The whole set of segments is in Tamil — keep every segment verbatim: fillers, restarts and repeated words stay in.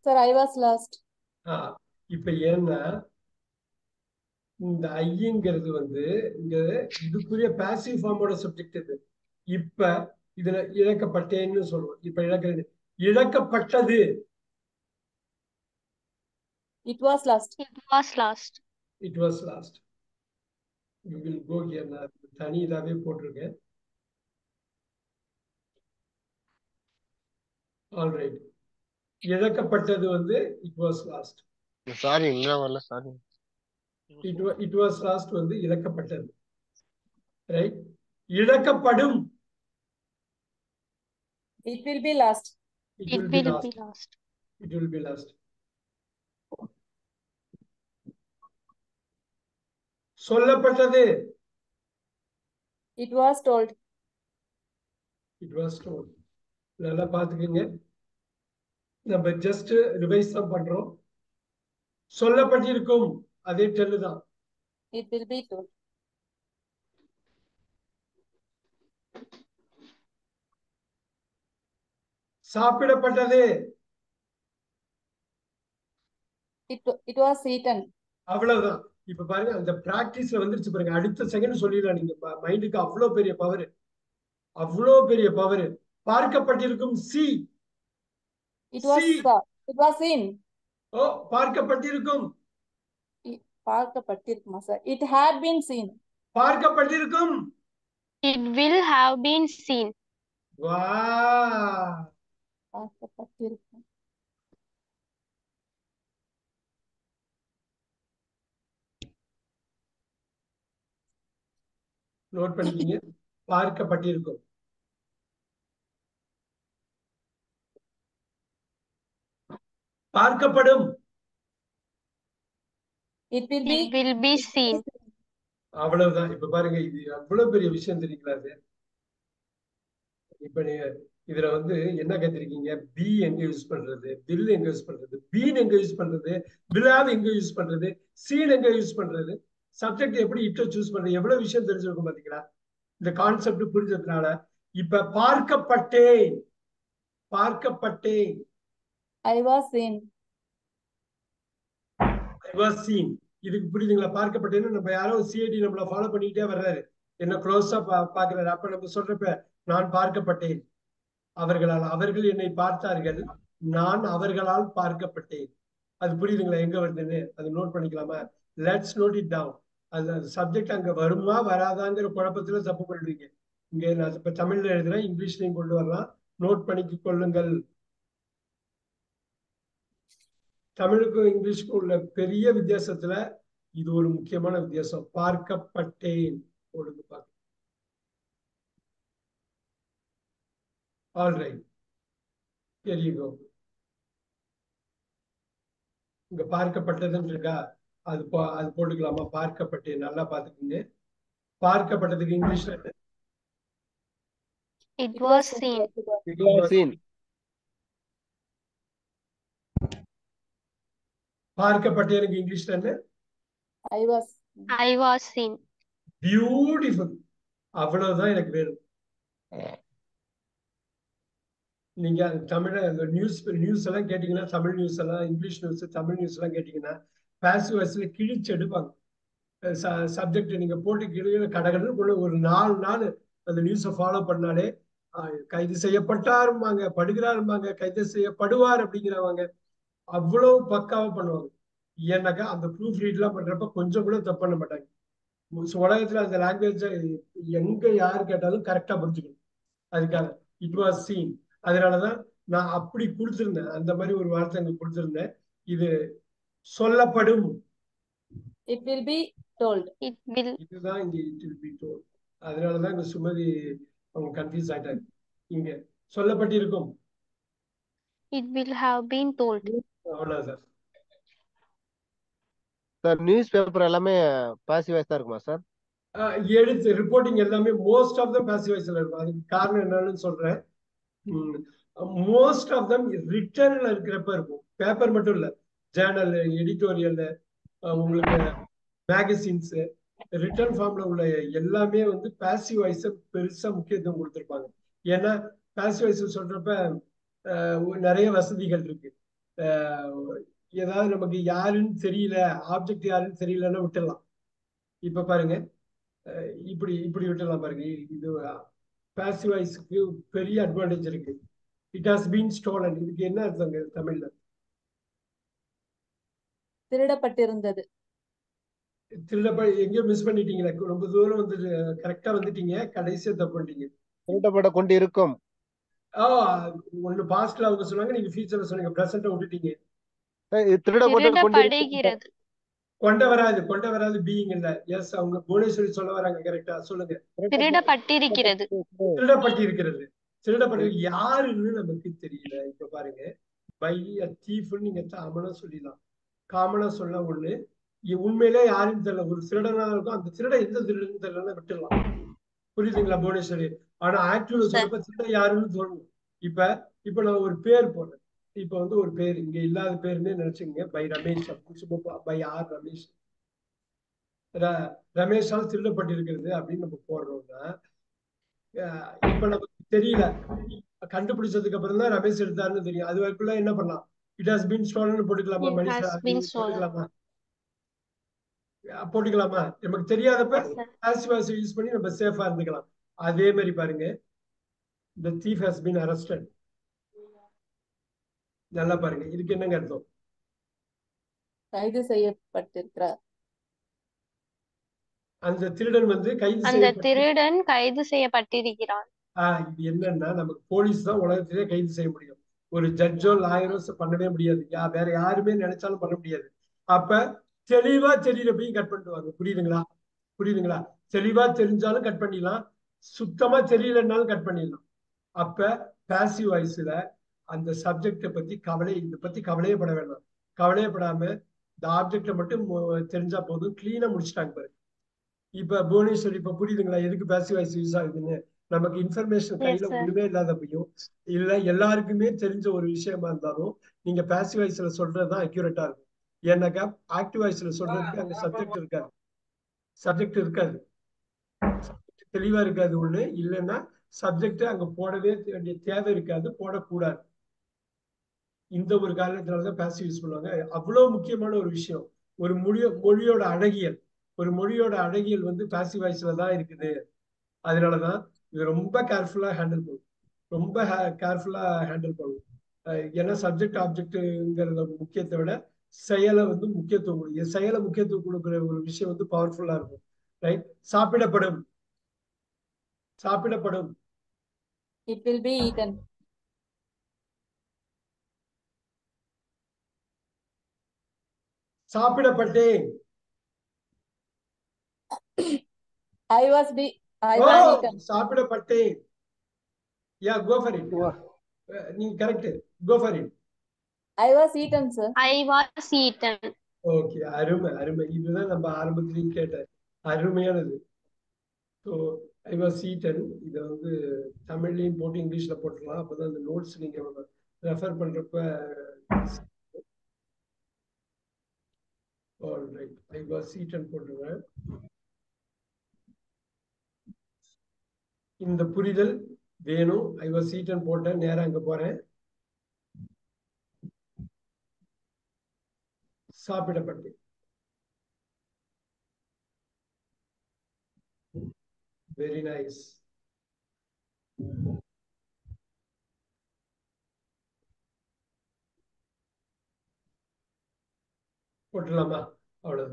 Sir, I was lost. ஆஹ் இப்ப ஏன்னா இந்த ஐங்கிறது வந்து இங்க இதுக்குரிய பாசிவ் ஃபார்மோட சப்ஜெக்ட் இது. இப்ப இதுல இழக்கப்பட்டேன்னு சொல்றோம். இப்ப இழக்கிறது இழக்கப்பட்டது. It was lost. It was lost. It was lost. You will go here. நான் தனி இதாவே போட்டிருக்கேன். All right. இழக்கப்பட்டது வந்து it was lost. சாரி இன்னும் வரல sorry. It was it was lost வந்து இழக்கப்பட்டது. Right? இழக்கப்படும். It will be lost. It It will be will lost. be lost. It will be lost. சொல்லப்பட்டது. It was told. It was told. நல்லா பாத்துக்கங்க. நம்ம ஜஸ்ட் ரிவைஸ் தான் பண்றோம். சொல்லப்பட்டிருக்கும் அதே டெல்லு தான். It will be told. சாப்பிடப்பட்டது. It, it was eaten. அவ்வளவுதான். இப்ப பாருங்க அந்த பிராக்டிஸ்ல வந்துருச்சு பாருங்க. அடுத்த செகண்ட் சொல்லிடலாம். நீங்க மைண்டுக்கு அவ்வளவு பெரிய பவர், அவ்வளவு பெரிய பவர். பார்க்கப்பட்டிருக்கும் சி. It was saw. It was seen. ஓ பார்க்கப்பட்டிருக்கும். பார்க்கப்பட்டிருக்குமா sir? It had been seen. பார்க்கப்பட்டிருக்கும். It will have been seen. வா பார்க்கப்பட்டிருக்கும். நோட் பண்ணிக்கீங்க. பார்க்கப்பட்டிருக்கும். பார்க்கப்படும். It will be. It will be seen. அவ்வளவுதான். இப்ப பாருங்க இது அவ்வளவு பெரிய விஷயம் தெரியுங்களா? அது இப்ப நீங்க இதுல வந்து என்ன கத்திருக்கீங்க? பி எங்க யூஸ் பண்றது, வில் எங்க யூஸ் பண்றது, பீன் எங்க யூஸ் பண்றது, விலாவ் எங்க யூஸ் பண்றது, சீன் எங்க யூஸ் பண்றது, சப்ஜெக்ட் எப்படி இட்டோ சூஸ் பண்றது, எவ்வளவு விஷயம் தெரிஞ்சிருக்கும் பாத்தீங்களா? இந்த கான்செப்ட் புரிஞ்சதுனால இப்ப பார்க்கப்பட்டேன். பார்க்கப்பட்டேன். I was seen. I was seen. இதுக்கு புரியுதுங்களா? பார்க்கப்பட்டேன்னு நம்ம யாரோ சிஐடி நம்மள ஃபாலோ பண்ணிக்கிட்டே வர்றாரு. என்ன க்ளோஸா பா பாக்குறாரு. அப்ப நம்ம சொல்றப்ப நான் பார்க்கப்பட்டேன். அவர்களால், அவர்கள் என்னை பார்த்தார்கள், நான் அவர்களால் பார்க்கப்பட்டேன். அது புரியுதுங்களா எங்க வருதுன்னு? அது நோட் பண்ணிக்கலாமா? Let's note it down. அது சப்ஜெக்ட் அங்க வருமா வராதாங்கிற குழப்பத்துல தப்பு பண்ணிடுவீங்க. இங்க நான் இப்ப தமிழ்ல எழுதுறேன், இங்கிலீஷ்லயும் கொண்டு வரலாம். நோட் பண்ணிக்க கொள்ளுங்கள். தமிழுக்கும் இங்கிலீஷுக்கும் உள்ள பெரிய வித்தியாசத்துல இது ஒரு முக்கியமான வித்தியாசம். பார்க்கப்பட்டேன். ஒழுங்கு பார்க்க. All right. Here you go. இங்க பார்க்கப்பட்டதுன்னு இருக்கா? அது அது போட்டுக்கலாமா? பார்க்கப்பட்டேன். நல்லா பாத்துக்கோங்க. பார்க்கப்பட்டதுக்கு இங்கிலீஷ்ல It was seen. It was seen. பார்க்கப்பட்டேனுக்கு இங்கிலீஷ்ல என்ன? I was. I was seen. Beautiful. அவ்வளவுதான் எனக்கு வேணும். நீங்க தமிழ நியூஸ் நியூஸ் எல்லாம் கேட்டீங்கன்னா, தமிழ் நியூஸ் எல்லாம், இங்கிலீஷ் நியூஸ், தமிழ் நியூஸ் எல்லாம் கேட்டீங்கன்னா பாசிவ் வாய்ஸ்ல கிழிச்சு எடுப்பாங்க. சப்ஜெக்ட் நீங்க போட்டு கிழிய கடகடன்னு ஒரு நாலு நாள் அந்த நியூஸை ஃபாலோ பண்ணாலே கைது செய்யப்பட்டாருமாங்க, படுகிறாருமாங்க, கைது செய்யப்படுவார் அப்படிங்கிறவங்க அவ்வளவு பக்காவா பண்ணுவாங்க. ஏன்னாக்கா அந்த ப்ரூஃப் ரீட் எல்லாம் பண்றப்ப கொஞ்சம் கூட தப்பு பண்ண மாட்டாங்க. உலகத்துல அந்த லாங்குவேஜ் எங்க யாரு கேட்டாலும் கரெக்டா புரிஞ்சுக்கணும். அதுக்காக இட் வாஸ் சீன். அதனாலதான் நான் அப்படி கொடுத்திருந்தேன். அந்த மாதிரி ஒரு வார்த்தை அங்க கொடுத்திருந்தேன். இது சொல்லப்படும். It will be told. It will. இதுதான் இங்க it will be told. அதனாலதான் இங்க சுமதி அவங்க கன்ஃபியூஸ் ஆயிட்டாங்க. இங்க சொல்லப்பட்டிருக்கும். It will have been told. அவ்வளவுதான். சார் நியூஸ் பேப்பர் எல்லாமே பாசிவ் வாய்ஸ் தான் இருக்குமா சார்? எழுத்து ரிப்போர்ட்டிங் எல்லாமே மோஸ்ட் ஆஃப் தம் பாசிவ் வாய்ஸ்ல இருக்கும். அதுக்கு காரணம் என்னன்னு சொல்றேன். மோஸ்ட் ஆஃப் தம் ரிட்டர்ன்ல இருக்கிறப்ப இருக்கும். பேப்பர் மட்டும் இல்ல, ஜேர்னல், எடிட்டோரியல், உங்களுக்கு மேகசின்ஸ், ரிட்டர்ன் ஃபார்ம்ல உள்ள எல்லாமே வந்து பாசிவ் வாய்ஸ் பெருசா முக்கியத்துவம் கொடுத்திருப்பாங்க. ஏன்னா பாசிவ் வாய்ஸ் சொல்றப்ப நிறைய வசதிகள் இருக்கு. ஏதாவது நமக்கு யாருன்னு தெரியல, ஆப்ஜெக்ட் யாருன்னு தெரியலன்னா விட்டுடலாம். இப்ப பாருங்க, இப்படி இப்படி விட்டுடலாம் பாருங்க. இது பாசிவ் வாய்ஸ்க்கு பெரிய அட்வான்டேஜ் இருக்கு. It has been stolen. இதுக்கு என்ன அர்த்தங்க தமிழ்ல? திருடப்பட்டிருந்தது. திருடப்ப எங்கேயோ மிஸ் பண்ணிட்டீங்களா? ரொம்ப தூரம் வந்து கரெக்டா வந்துட்டீங்க, கடைசியா தப்பு பண்ணிட்டீங்க. திருடப்பட கொண்டு இருக்கும். ஆ ஒன்னு பாஸ்ட்ல அவங்க சொன்னாங்க, நீங்க ஃபியூச்சர்ல சொன்னீங்க, பிரசன்ட்ட விட்டுட்டீங்க. திருடப்பட கொண்டு திருடப்படுகிறது. கொண்ட வராது, கொண்ட வராது பீயிங் இல்ல. எஸ், அவங்க புவனேஸ்வரி சொல்ல வராங்க, கரெக்டா சொல்லுங்க. திருடப்பட்டிருக்கிறது. திருடப்பட்டு இருக்கிறது. திருடப்பட்டு யாருன்னு நமக்கு தெரியல. இப்ப பாருங்க, பை அ தீஃப்னு நீங்க காமனா சொல்லிடலாம். காமனா சொல்ல ஒண்ணு, உண்மையிலே யாருன்னு தெரியல, ஒரு திருடனா இருக்கும், அந்த திருட எந்த திருடன்னு தெரியலன்னு விட்டுடலாம். புரியுதுங்களா புவனேஸ்வரி? ஆனா ஆக்டிவ்ல சொல்றப்ப திருட யாருன்னு சொல்லணும். இப்ப இப்ப நான் ஒரு பேர் போடுறேன். இப்ப வந்து ஒரு பேர் இங்க இல்லாத பேருன்னு நினைச்சுங்க, பை ரமேஷ் அப்படின்னு, பை ஆர் ரமேஷ், ரமேஷால் திருடப்பட்டிருக்கிறது அப்படின்னு நம்ம போடுறோம்னா, இப்ப நமக்கு தெரியல, கண்டுபிடிச்சதுக்கு அப்புறம் தான் ரமேஷ் எடுத்தாருன்னு தெரியும். அது வரைக்குள்ள என்ன பண்ணலாம்? இட் ஹாஸ் பீன் ஸ்டோலன் போட்டுக்கலாமா? மனுஷா போட்டுக்கலாமா? போட்டுக்கலாமா? நமக்கு தெரியாதப்ப பாசிவ் வாய்ஸ் யூஸ் பண்ணி நம்ம சேஃபா இருந்துக்கலாம். அதே மாதிரி பாருங்க, the thief has been arrested. நல்லா பாருங்க, இதுக்கு என்னங்க அர்த்தம்? கைது செய்யப்பட்டிருக்கிறார். அந்த திருடன் வந்து கைது அந்த திருடன் கைது செய்யப்பட்டிருக்கிறான். ஆஹ் இது என்னன்னா, நமக்கு போலீஸ் தான் உலகத்திலே கைது செய்ய முடியும். ஒரு ஜட்ஜோ லாயரோ பண்ணவே முடியாது. யா வேற யாருமே நினைச்சாலும் பண்ண முடியாது. அப்ப தெளிவா தெரியறப்பையும் கட் பண்ணிடுவாங்க. புரியுதுங்களா? புரியுதுங்களா? தெளிவா தெரிஞ்சாலும் கட் பண்ணிடலாம், சுத்தமா தெரியலன்னாலும் கட் பண்ணிடலாம். அப்ப பாசிவ் வாய்ஸ்ல அந்த சப்ஜெக்டை பத்தி கவலை இதை பத்தி கவலையே பட வேண்டாம். கவலையப்படாம இந்த ஆப்ஜெக்டை மட்டும் தெரிஞ்சா போதும், கிளீனா முடிச்சுட்டாங்க பாரு. இப்ப புவனேஸ்வரி, இப்ப புரியுதுங்களா எதுக்கு பாசிவ் வாய்ஸ் யூஸ் ஆகுதுன்னு? நமக்கு இன்ஃபர்மேஷன் கையில ஒண்ணுமே இல்லாதப்பையும், இல்ல எல்லாருக்குமே தெரிஞ்ச ஒரு விஷயமா இருந்தாலும் நீங்க பாசிவ் வாய்ஸ்ல சொல்றதுதான் அக்யூரேட்டா இருக்கும். ஏன்னாக்கா ஆக்டிவ் வாய்ஸ்ல சொல்றதுக்கு அங்க சப்ஜெக்ட் இருக்காது, சப்ஜெக்ட் இருக்காது, தெளிவா இருக்காது ஒண்ணு. இல்லைன்னா சப்ஜெக்ட் அங்க போடவே வேண்டிய தேவை இருக்காது, போடக்கூடாது. இந்த ஒரு காரணத்தினாலதான் பாசிவ் யூஸ் பண்ணுவாங்க. அவ்வளவு முக்கியமான ஒரு விஷயம். ஒரு மொழி மொழியோட அழகியல், ஒரு மொழியோட அழகியல் வந்து பாசிவ் வாய்ஸ்ல தான் இருக்குது. அதனாலதான் இது ரொம்ப கேர்ஃபுல்லா ஹேண்டில் பண்ணும், ரொம்ப கேர்ஃபுல்லா ஹேண்டில் பண்ணும். ஏன்னா சப்ஜெக்ட் ஆப்ஜெக்ட்ங்கிறத முக்கியத்தை விட செயலை வந்து முக்கியத்துவம் கொடுக்கும். செயலை முக்கியத்துவம் கொடுக்குற ஒரு விஷயம் வந்து பவர்ஃபுல்லா இருக்கும். ரைட்? சாப்பிடப்படும், சாப்பிடப்படும். It will be eaten. சாப்பிடப்பட்டேன். I was be I was eaten. சாப்பிடப்பட்டேன். Yeah, go for it. நீங்க correct, go for it. I was eaten, sir. I was eaten. Okay, அருமை அருமை. இதுதான் நம்ம ஆரம்பத்திலையும் கேட்ட அருமையானது. ஸோ ஐ வாஸ் ஈட்டன், இதை வந்து தமிழ்லையும் போட்டு இங்கிலீஷ்ல போட்டுக்கலாம். அப்போதான் அந்த நோட்ஸ் நீங்க ரெஃபர் பண்றப்ப. ஆல்ரைட், ஐ வாஸ் ஈட்டன் போட்டுருவேன். இந்த புரிதல் வேணும். ஐ வாஸ் ஈட்டன் போட்டேன், நேரம் அங்க போறேன். சாப்பிடப்பட்டு. Very nice. போட்டுடலாமா? அவ்வளவு.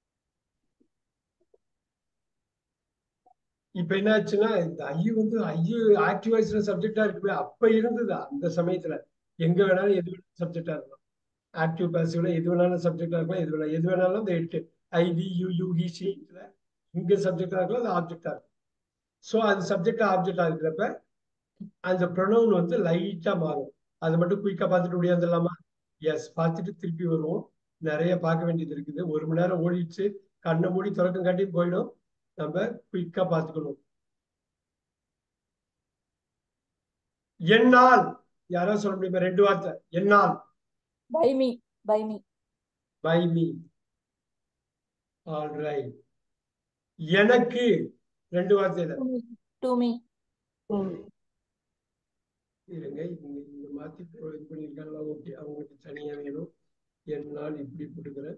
இப்ப என்ன ஆச்சுன்னா, இந்த ஐயு வந்து ஐயு ஆக்டிவ் வாய்ஸ்ல சப்ஜெக்டா இருக்குமே, அப்ப இருந்தது. அந்த சமயத்துல எங்க வேணாலும் எது வேணாலும் சப்ஜெக்டா இருக்கும். ஆக்டிவ் பாசிவ்ல எது வேணாலும் சப்ஜெக்டா இருக்கலாம், எது வேணாலும் எது வேணாலும் இந்த எட்டு I we you you he she இங்க சப்ஜெக்டா இருக்கலாம், அது ஆப்ஜெக்டா இருக்கும். ஸோ அது சப்ஜெக்டா ஆப்ஜெக்டா இருக்கிறப்ப அந்த ப்ரொனவுன் வந்து லைட்டா மாறும். அதை மட்டும் குயிக்கா பார்த்துட்டு முடியாதுலாமா? எஸ், பார்த்துட்டு திருப்பி வருவோம். நிறைய பார்க்க வேண்டியது இருக்குது. ஒரு மணி நேரம் ஓடிடுச்சு, கண்ணை மூடி திறக்கம் காட்டி போயிடும். நம்ம குயிக்கா பார்த்துக்கணும். என்னால், யாரோ சொல்ல முடியுமா? ரெண்டு வார்த்தை. என்னால். By me. By me. By me. All right. எனக்கு ரெண்டு வார்த்தை. To me. To me. இருங்க இங்க இங்க மாத்தி போ- இது பண்ணியிருக்காங்களா? ஓகே, அவங்களுக்கு தனியா வேணும். என்னால் இப்படி கொடுக்குறேன்.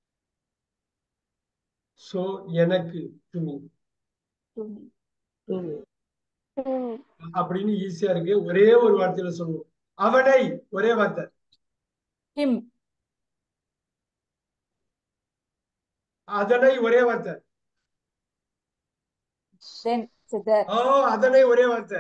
சோ எனக்கு to me To me. ம். அப்படின்னு ஈஸியா இருக்கு. ஒரே ஒரு வார்த்தையில சொல்லணும். அவனை ஒரே வார்த்தை. Him. அதனை ஒரே வார்த்தை. Then. So that. ஓ, அதனை ஒரே வார்த்தை.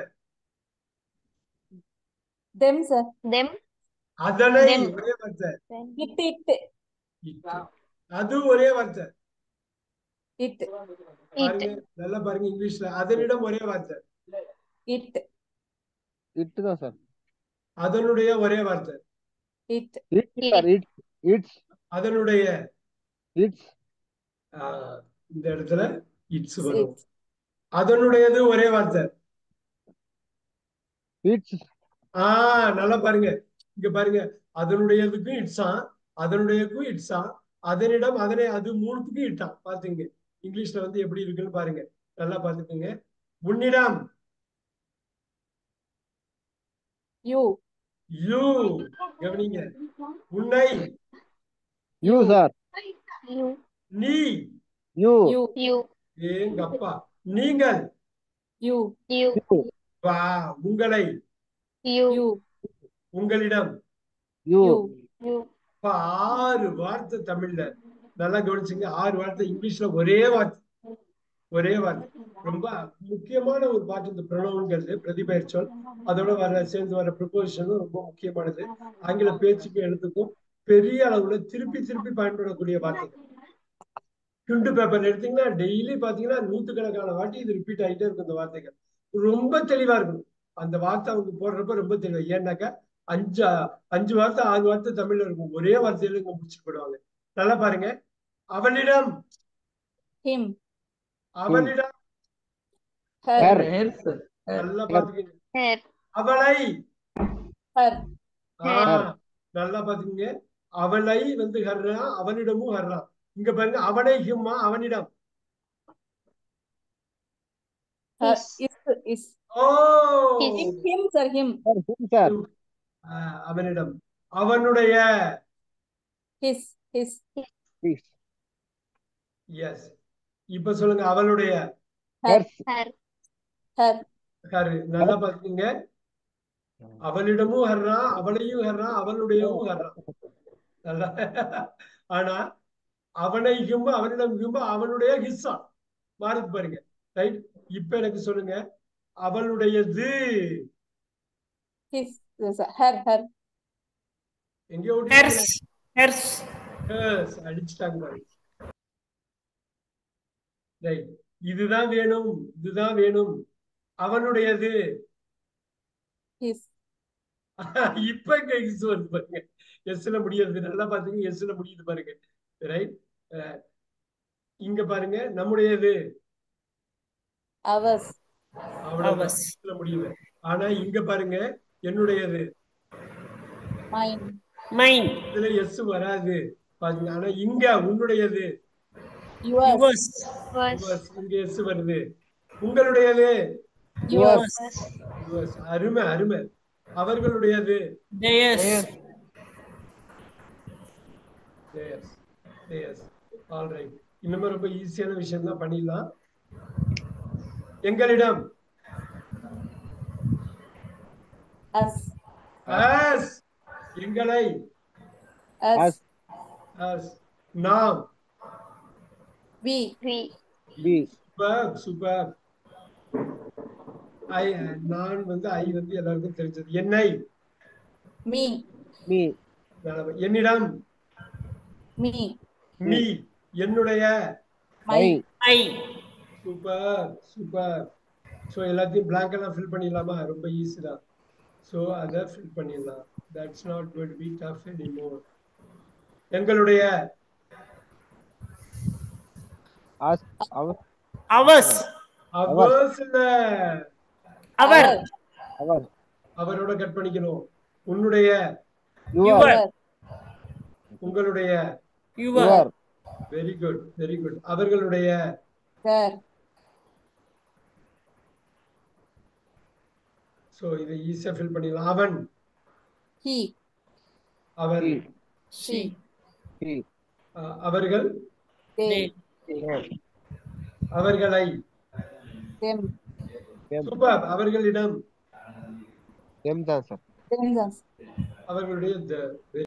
Them, sir. them அதனை Them. ஒரே வார்த்தை. It. It. It. அது ஒரே வார்த்தை. It. பாருங்க, நல்லா பாருங்க இங்கிலீஷ்ல. அதனிடம் ஒரே வார்த்தை. It. இட்டு தான் சார். அதனுடைய ஒரே வார்த்தை. It. It's sir. It's it's அதனுடைய இட்ஸ் ஆஹ், இந்த இடத்துல இட்ஸ் வரும். It. அதனுடையது ஒரே வார்த்தை. இட்ஸ் ஆஹ் நல்லா பாருங்க, இங்க பாருங்க. அதனுடையதுக்கும் இட்ஸா, அதனுடையதுக்கும் இட்ஸா, அதனிடம் அதனை, அது மூணுத்துக்கும் இட்டான். பாத்துங்க இங்கிலீஷ்ல வந்து எப்படி இருக்குன்னு பாருங்க, நல்லா பாத்துக்கோங்க. உன்னிடம் You. யூ, கவனிங்க. உன்னை யூ சார். you நீ, யூ You. you எங்க அப்பா. நீங்கள் You. you யூ வா, உங்களை, you You. உங்களிடம். You You. you இப்ப ஆறு வார்த்தை தமிழ்ல, நல்லா கவனிச்சுங்க. ஆறு வார்த்தை இங்கிலீஷ்ல ஒரே வார்த்தை, ஒரே வார்த்தை. ரொம்ப முக்கியமான ஒரு பாட்டு இந்த ப்ரொனவுன்கிறது, பிரதிபெயர் சொல். அதோட வர சேர்ந்து வர ப்ரிப்போசிஷனும் ரொம்ப முக்கியமானது. ஆங்கில பேச்சுக்கும் எழுத்துக்கும் பெரிய அளவுல திருப்பி திருப்பி பயன்படக்கூடிய வார்த்தைகள். துண்டு பேப்பர் எடுத்தீங்கன்னா டெய்லி பாத்தீங்கன்னா நூத்துக்கணக்கான வாட்டி இது ரிப்பீட் ஆகிட்டே இருக்கும். இந்த வார்த்தைகள் ரொம்ப தெளிவா இருக்கணும். அந்த வார்த்தை அவங்க போடுறப்ப ரொம்ப தெளிவா, ஏன்னாக்கா அஞ்சு அஞ்சு வார்த்தை ஆறு வார்த்தை தமிழ்ல இருக்கும், ஒரே வார்த்தையில இங்க முடிச்சுட்டு போடுவாங்க. நல்லா பாருங்க. அவனிடம், Him. அவனிடம். Her. Her. நல்லா பாத்துக்கங்க. her அவளை. Her. ஆஹ் நல்லா பாத்துக்கங்க. அவளை வந்து ஹர்ரா, அவனிடமும் ஹர்ரா. இங்க பாருங்க, அவனை ஹிம்மா, அவனிடம். Her. His. Is. Is. ஓ, His. Him. Him, sir. Him. Sir. ஆஹ் அவனிடம். அவனுடைய. His. His. ப்ளீஸ். எஸ். இப்ப சொல்லுங்க, அவளுடைய. Her. her Her. ஹரு. நல்லா பாத்துக்கங்க. அவளிடமும் ஹர்ரா, அவளையும் ஹர்ரா, அவளுடையவும் ஹர்ரா. நல்லா. ஆனா அவனை ஹிம்ப, அவனிடம் ஹிம்ப, அவனுடைய ஹிஸ்ஸா மாறுது பாருங்க. ரைட். இப்ப எனக்கு சொல்லுங்க, அவளுடையது. His. Yes, sir. Her. Her. எங்கேயோ Hers. Hers. அடிச்சுட்டாங்க பாருங்க. ரைட். இதுதான் வேணும், இதுதான் வேணும். அவனுடையது. His. இப்ப இங்க எஸ் வருது பாருங்க. எஸ்ல முடியாது. நல்லா பாத்துங்க, எஸ்ல முடியுது பாருங்க. ரைட். இங்க பாருங்க, நம்முடையது. Ours. அவ்வளவுதான், Ours. எஸ்ல முடியுது. ஆனா இங்க பாருங்க, என்னுடையது. Mine. Mine. இதுல எஸ் வராது பாருங்க. ஆனா இங்க உன்னுடையது. Yours. Yours. was yours, இங்க எஸ் வருது. உங்களுடையது. Yours. yours. அருமை அருமை. அவர்களுடையது. Theirs. theirs. theirs. All right. இன்னும் ரொம்ப ஈஸியான விஷயம் தான், பண்ணிடலாம். எங்களிடம். Us. us. எங்களை. Us. us. நாம். We. we be. Super super. I, நான் வந்து ஐ வந்து எல்லாருக்கும் தெரிஞ்சது. என்னை. Me. மீ. என்னிடம். Me. மீ. என்னுடைய. My. My. I. Super super. So எல்லாத்தையும் blank எல்லாம் ஃபில் பண்ணிடலாமா? ரொம்ப ஈஸி தான். ஸோ அதை ஃபில் பண்ணிடலாம். That's not going to be tough anymore. எங்களுடைய. ஆஸ். அவர். Ours. அவர்ஸ் இல்ல, Our. அவர். அவரோட கட் பண்ணிக்கணும். உன்னுடைய. யுவர். Your. உங்களுடைய. Your. Your. Very good very good. அவர்களுடைய. Their. சோ இதை ஈஸியா ஃபில் பண்ணிடலாம். அவன், he, our, He, she, he, அஹ், அவர்கள், they, they, them, அவர்களை. them, them, super. அவர்களிடம், them தான் சார். themselves. அவர்களுடைய the